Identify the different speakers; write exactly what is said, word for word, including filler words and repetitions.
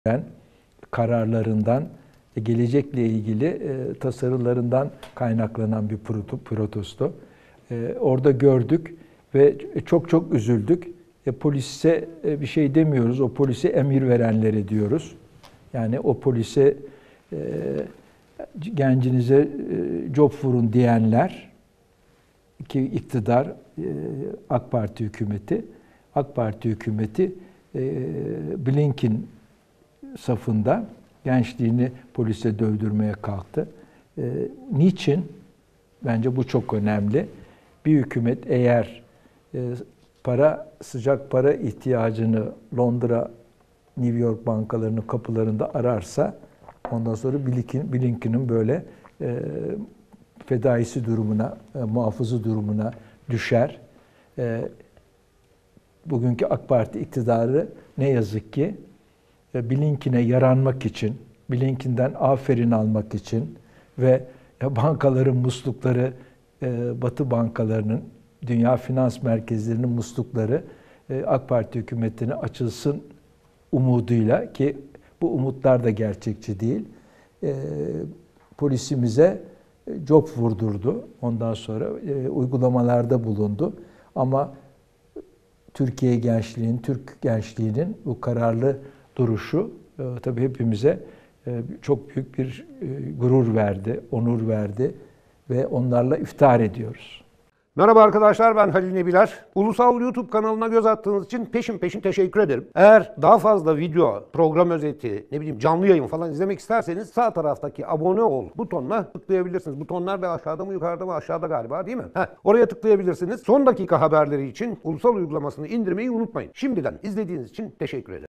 Speaker 1: kararlarından, gelecekle ilgili e, tasarılarından kaynaklanan bir protesto. E, orada gördük ve çok çok üzüldük. E, polise e, bir şey demiyoruz, o polise emir verenlere diyoruz. Yani o polise e, gencinize e, job vurun diyenler ki iktidar, e, AK Parti hükümeti, AK Parti hükümeti e, Blinken safında gençliğini polise dövdürmeye kalktı. E, niçin? Bence bu çok önemli. Bir hükümet eğer e, para, sıcak para ihtiyacını Londra, New York bankalarının kapılarında ararsa ondan sonra Blinken, Blinken'ın böyle e, fedaisi durumuna, e, muhafızı durumuna düşer. E, bugünkü AK Parti iktidarı ne yazık ki e, Blinken'e yaranmak için, Blinken'den aferin almak için ve bankaların muslukları, e, Batı bankalarının, dünya finans merkezlerinin muslukları e, AK Parti hükümetine açılsın umuduyla, ki bu umutlar da gerçekçi değil, e, polisimize job vurdurdu. Ondan sonra e, uygulamalarda bulundu. Ama Türkiye gençliğinin, Türk gençliğinin bu kararlı duruşu e, tabii hepimize e, çok büyük bir e, gurur verdi, onur verdi ve onlarla iftihar ediyoruz.
Speaker 2: Merhaba arkadaşlar, ben Halil Nebiler. Ulusal YouTube kanalına göz attığınız için peşin peşin teşekkür ederim. Eğer daha fazla video, program özeti, ne bileyim canlı yayın falan izlemek isterseniz sağ taraftaki abone ol butonuna tıklayabilirsiniz. Butonlar da aşağıda mı yukarıda mı? Aşağıda galiba, değil mi? Heh, oraya tıklayabilirsiniz. Son dakika haberleri için Ulusal uygulamasını indirmeyi unutmayın. Şimdiden izlediğiniz için teşekkür ederim.